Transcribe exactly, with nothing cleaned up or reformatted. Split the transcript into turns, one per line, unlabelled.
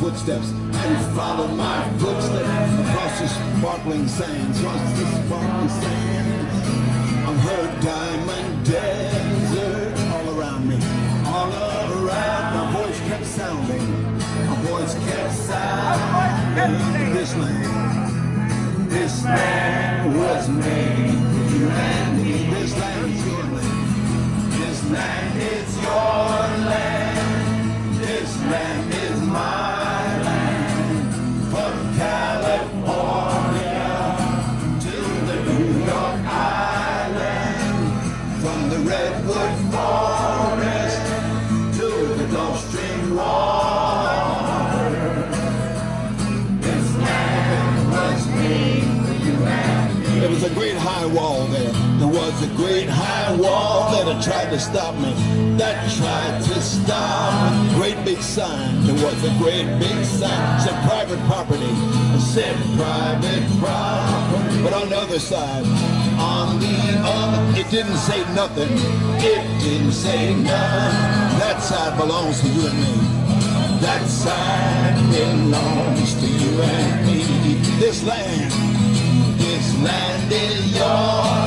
footsteps and follow my footsteps across the sparkling sands, across the sparkling sands. I've heard diamond deserts all around me, all around. My voice kept sounding, my voice kept sounding. This land, this land was made for you and me. This land is your land. This land is your land. This land is my land. From California to the New York Island, from the redwood forest to the Gulf Stream water. This land was made for you and me. There was a great high wall there. There was a great high wall that had tried to stop me, that tried to stop me. Great big sign, there was a great big sign, said private property, it said private property. But on the other side, on the other, it didn't say nothing, it didn't say nothing. That side belongs to you and me. That side belongs to you and me. This land, this land is yours.